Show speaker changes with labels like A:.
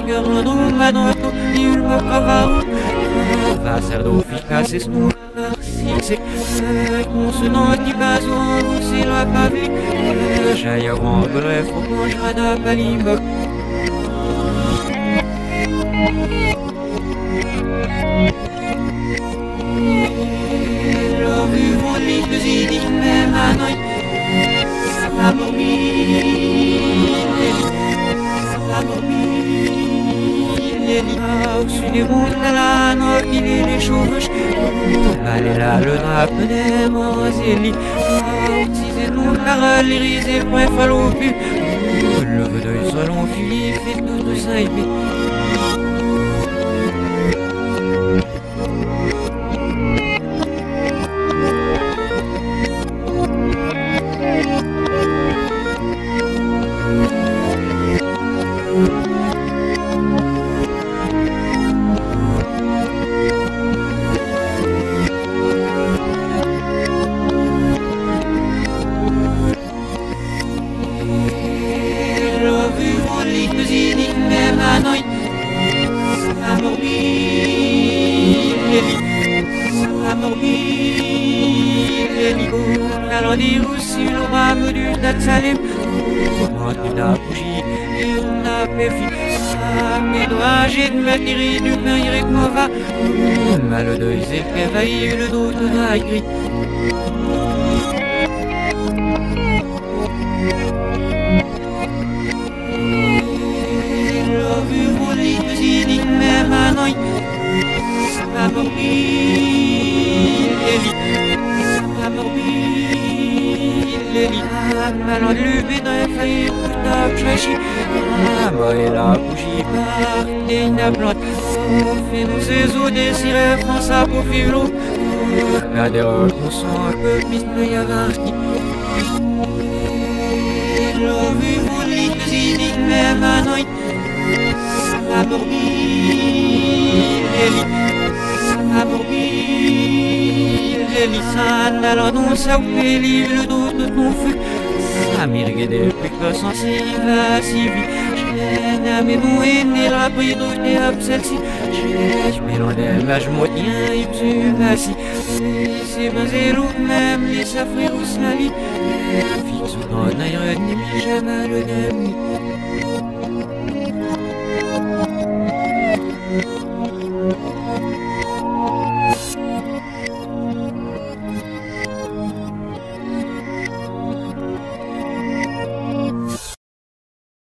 A: Germano, Manoto, Ilmo Cavaro, Vacerdo, Ficaces, Six, Consonant, Tibazo, c'est la pavé, Jaillant, bref, au Conjada, Palimbo. Allez là, le drape des Moseli, nous la l'irisé, point fallopu, le vœu de salon Philippe et tout de ça épée. Alors dis aussi le rame du Datsalem, moi tu n'as bougie et on a péfi. Mes doigts j'ai de me tirer du pain avec moi va. Mal de c'est réveillé le dos de la gris. Alors levé d'un failli putain trashy. Moi et la bougie par des nablants. Fais-nous ces eaux désirées France à Pofilo. La déroge nous sent un peu piste de Yavarski. L'envie voulait que zidit même à noix. La morbide la morbide Lissan alors non ça vous fait livre le dos de ton feu. Amirgue depuis que son va si vite. J'ai à mes bouées et la prise d'eau hop celle-ci. J'ai mélodé ma je m'en tiens et tu m'as si. C'est ben zéro même les safrés ou slali. Fixe dans l'air ennemi jamais le demi.